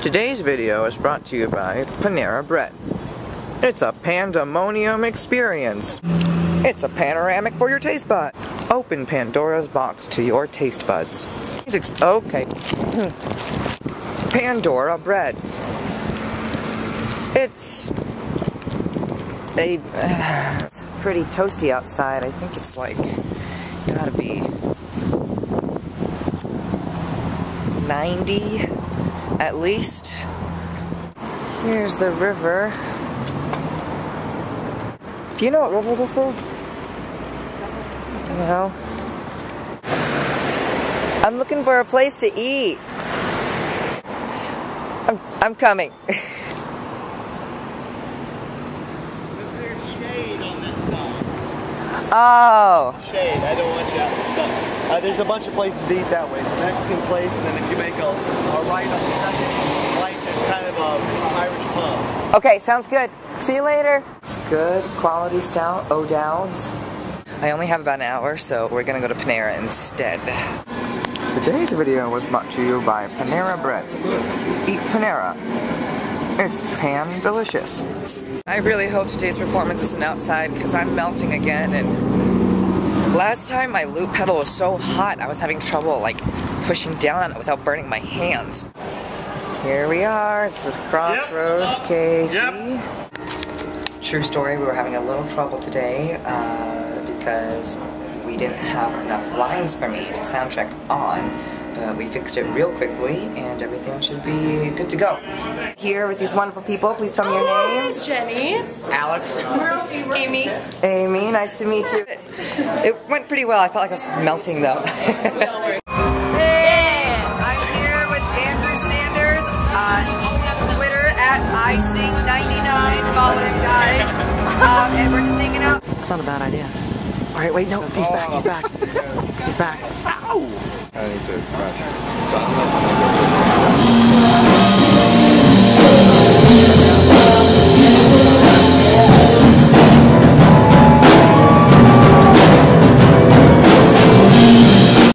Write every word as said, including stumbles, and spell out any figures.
Today's video is brought to you by Panera Bread. It's a pandemonium experience. It's a panoramic for your taste bud. Open Pandora's box to your taste buds. Okay. Pandora Bread. It's a uh, pretty toasty outside. I think it's like gotta be ninety at least. Here's the river. Do you know what river this is? No. I'm looking for a place to eat. I'm, I'm coming. Is there shade on that side? Oh. Shade, I don't want you out in the sun. Uh, there's a bunch of places to eat that way. The Mexican place, and then if you make a, a right on the second right, there's kind of a Irish pub. Okay, sounds good. See you later. It's good quality stout, O'Dowd's. I only have about an hour, so we're gonna go to Panera instead. Today's video was brought to you by Panera Bread. Eat Panera. It's pan delicious. I really hope today's performance isn't outside because I'm melting again, and last time my loop pedal was so hot I was having trouble like pushing down on it without burning my hands. Here we are. This is Crossroads, yep. K C. Yep. True story, we were having a little trouble today uh, because we didn't have enough lines for me to sound check on, but we fixed it real quickly and everything should be good to go. Here with these wonderful people, please tell me your names. Jenny. Alex. Amy. Amy, nice to meet you. It went pretty well. I felt like I was melting though. Hey, I'm here with Andrew Sanders on Twitter at I sing ninety-nine. Follow him, guys. Um, and we're just hanging out. It's not a bad idea. All right, wait, no, he's back, he's back. He's back. Ow! I need to crash. So I'm